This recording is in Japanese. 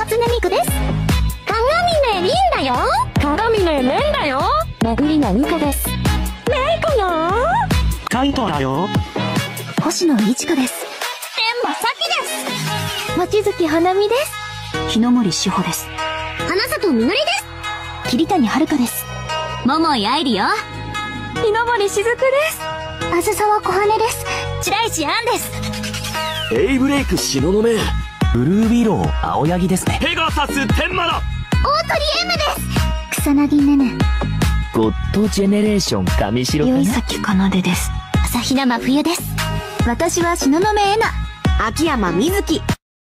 初音ミクです。鏡音凛だよ。鏡音蓮だよ。めぐりなみこです。メイコよ。 カイトだよ。 星野いちかです。天馬さきです。望月花美です。日の森志保です。花里みのりです。桐谷遥です。桃井愛理よ。日の森しずくです。あずさわこはねです。白石杏です。 エイブレイク東雲。ブルービロー青柳ですね。 ペガサス天馬だ。 大鳥 M です。草薙ねね。 ゴッドジェネレーション上白岩崎かなでです。朝比奈真冬です。私は東雲えな。秋山みずき。